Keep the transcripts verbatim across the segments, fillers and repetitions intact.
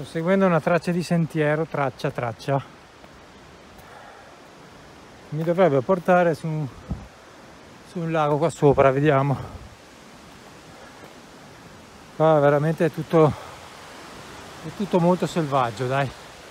Sto seguendo una traccia di sentiero, traccia, traccia. Mi dovrebbe portare su, su un lago qua sopra, vediamo. Qua veramente è tutto, è tutto molto selvaggio, dai.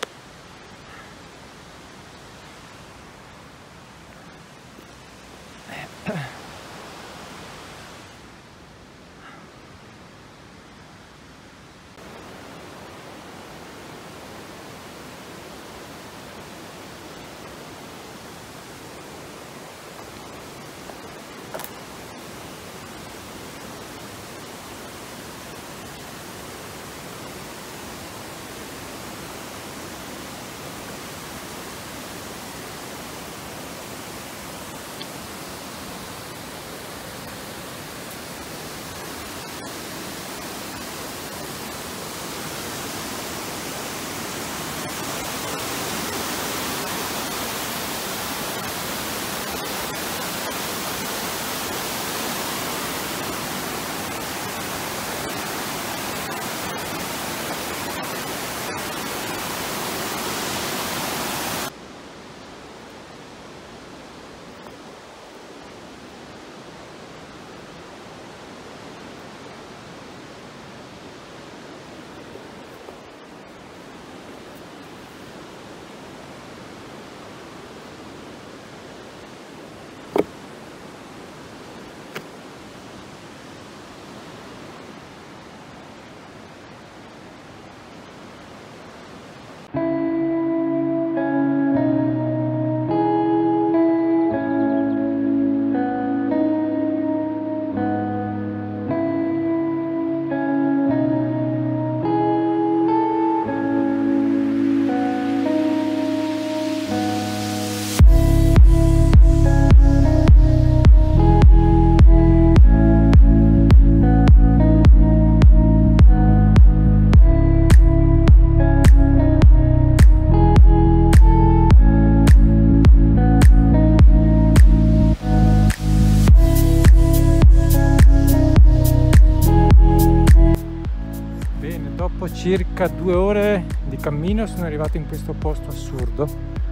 Dopo circa due ore di cammino sono arrivato in questo posto assurdo,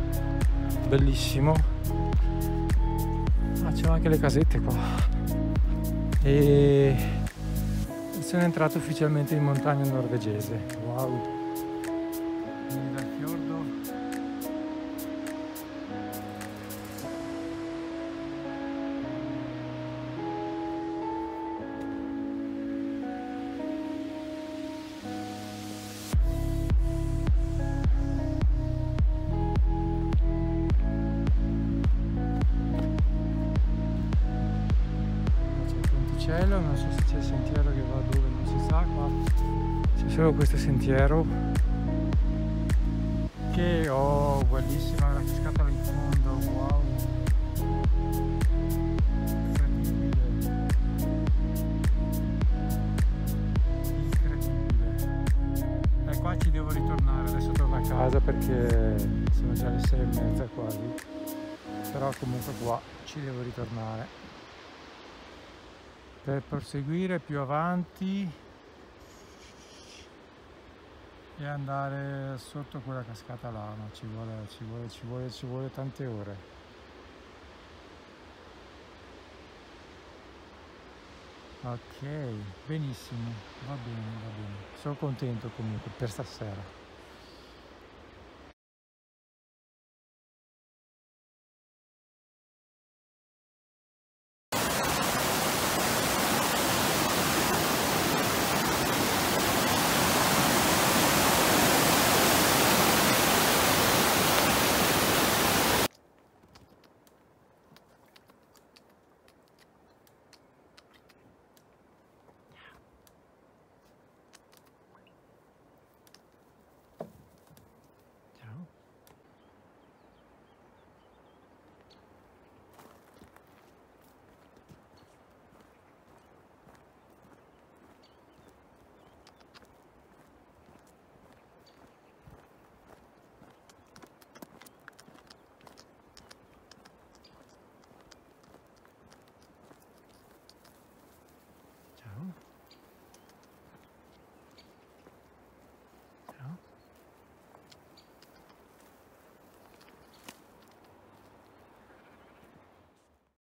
bellissimo. Ah, c'è anche le casette qua. E sono entrato ufficialmente in montagna norvegese. Wow! Vieni dal fiordo. Non so se c'è il sentiero che va dove non si sa, qua c'è solo questo sentiero che oh, bellissima la cascata là in fondo, wow, incredibile, incredibile. E qua ci devo ritornare, adesso torno a casa perché sono già le sei e mezza quasi, però comunque qua ci devo ritornare per proseguire più avanti e andare sotto quella cascata là, ma ci vuole, ci vuole, ci vuole, ci vuole tante ore. Ok, benissimo, va bene, va bene. Sono contento comunque per stasera.